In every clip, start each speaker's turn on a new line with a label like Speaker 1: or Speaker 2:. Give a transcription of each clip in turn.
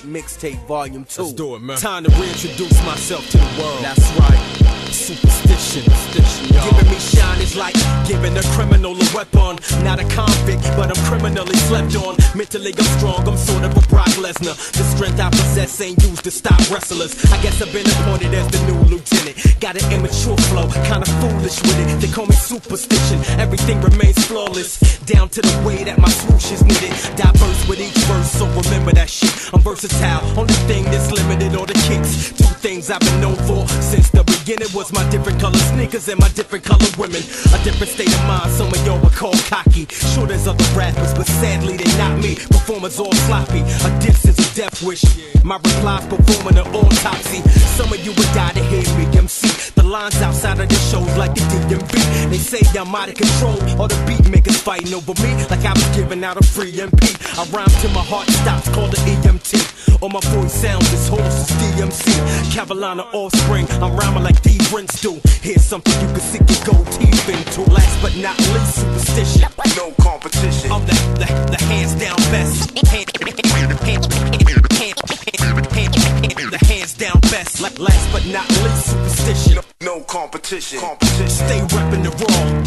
Speaker 1: Mixtape Volume 2.
Speaker 2: Let's do it, man.
Speaker 1: Time to reintroduce myself to the world.
Speaker 2: That's right. Superstition,
Speaker 1: Giving me shine is like giving a criminal a weapon. Not a convict, but I'm criminally slept on. Mentally I'm strong, I'm sort of a Brock Lesnar. The strength I possess ain't used to stop wrestlers. I guess I've been appointed as the new lieutenant. Got an immature flow, kinda foolish with it. They call me superstition, everything remains flawless. Down to the way that my swoosh is knitted. Diverse with each verse, so remember that shit. I'm versatile, only thing that's limited are the kicks. Two things I've been known for since the beginning was my different color sneakers and my different color women. A different state of mind, some of y'all would call cocky. Sure there's other rappers, but sadly they not me. Performers all sloppy, a diss is a death wish. My replies performing an autopsy. Some of you would die to hear me MC. The lines outside of the shows like the DMV. They say I'm out of control, or the beat makers fighting over me like I was giving out a free MP. I rhyme till my heart stops, called the EMT. Or my voice sounds as hoarse as DMC. Carolina offspring, I'm rhyming like D Rince do. Here's something you can sink your gold teeth into. Last but not least, superstition.
Speaker 3: No competition.
Speaker 1: I'm the hands down best. The hands down best. Last but not least, superstition.
Speaker 3: No competition.
Speaker 1: Stay reppin' the raw.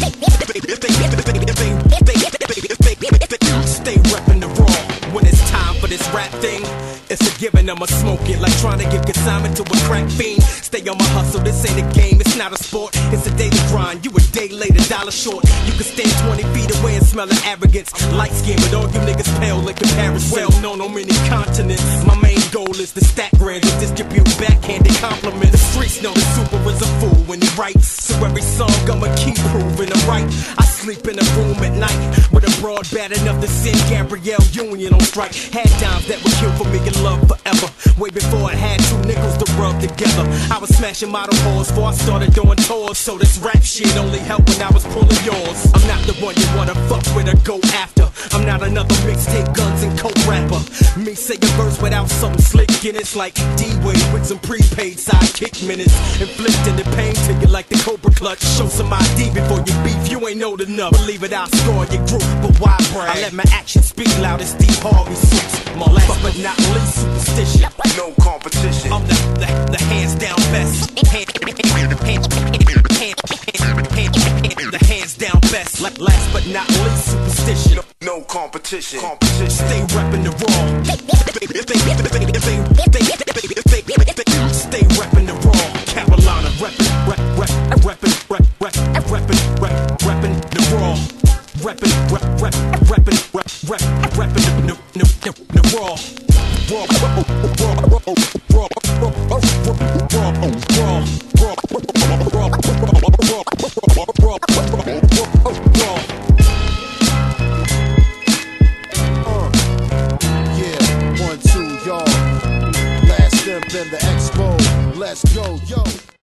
Speaker 1: Stay reppin' the raw. When it's time for this rap thing, it's a given I'ma smoke it. Like trying to give consignment to a crack fiend. Stay on my hustle, this ain't a game, it's not a sport. It's a daily grind, you a day late, $1 short. You can stand 20 feet away and smell the arrogance. Light skin, but all you niggas pale in comparison. Well known on many continents. My main goal is to stack grand and distribute backhanded compliments. The streets know the super is a fool when he writes. So every song I'ma keep proving I'm right. I sleep in a room at night with a broad bad enough to send Gabrielle Union on strike. Had times that would kill for me and love forever. Way before I had two nickels to rub together. I was smashing model halls before I started doing tours. So this rap shit only helped when I was pulling yours. I'm not the one you wanna fuck with or go after. I'm not another mixtape guns and coke rapper. Me say a verse without something slick in it's like D-Wade with some prepaid sidekick minutes. Inflicting the pain to you like the Cobra Clutch. Show some ID before you beef, you ain't old enough. Believe it, I'll score your group, but why brag? I let my actions speak loud as Steve Harvey suits. My last but not least, superstition.
Speaker 3: No competition.
Speaker 1: I'm the hands down best. The hands down best. Last but not least, superstition.
Speaker 3: No competition.
Speaker 1: Stay reppin' the raw. Stay reppin' the raw. Carolina reppin' the raw. Reppin' the raw.
Speaker 4: Yeah, 1, 2, y'all. Last step in the expo. Let's go, yo.